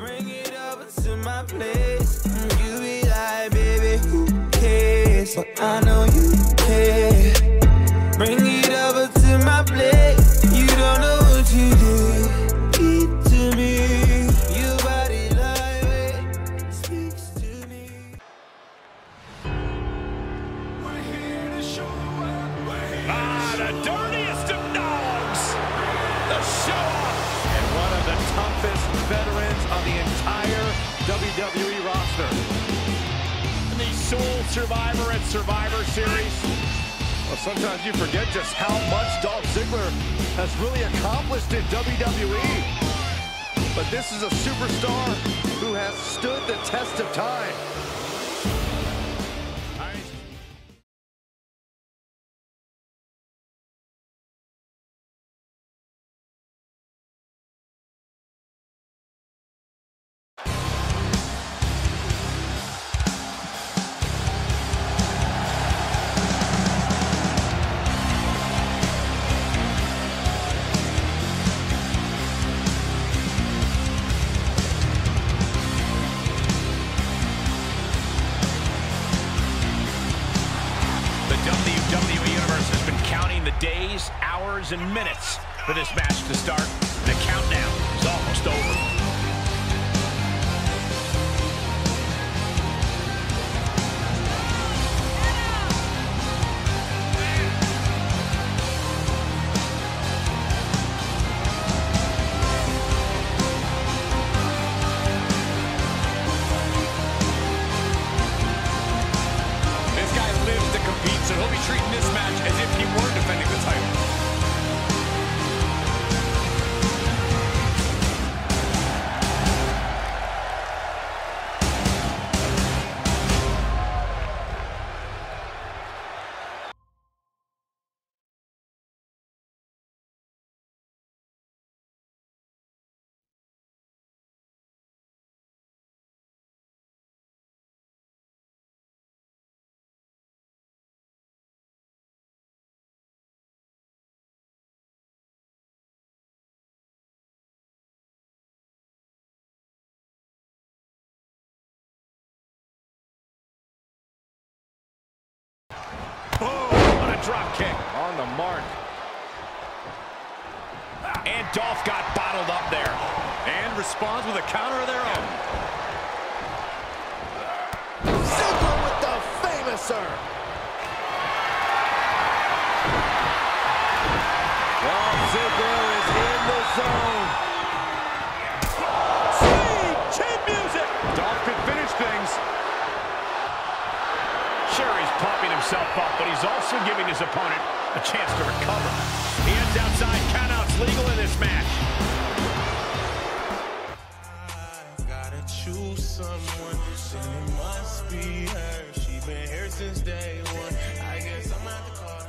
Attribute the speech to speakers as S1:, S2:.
S1: Bring it over to my place. You be like, baby, who cares? But I know you care. Bring it over to my place. You don't know what you do. Keep to me. Your body lightweight speaks to me.
S2: We're here to show up.
S3: The dirtiest of dogs. The show-off. And one of the toughest veterans on the entire WWE roster. And the sole survivor at Survivor Series. Well, sometimes you forget just how much Dolph Ziggler has really accomplished in WWE. But this is a superstar who has stood the test of time. WWE Universe has been counting the days, hours, and minutes for this match to start. The countdown is almost over. So he'll be treating this match as if he were defending the title. Boom! What a drop kick. On the mark. And Dolph got bottled up there. And responds with a counter of their own. Ziggler with the famouser. Well, Ziggler is in the zone. Sweet chin music. Dolph could finish things. Sure, he's pumping himself up, but he's also giving his opponent a chance to recover. He heads outside. Countouts legal in this match.
S1: I gotta choose someone, and it must be her. She's been here since day one. I guess I'm at the car.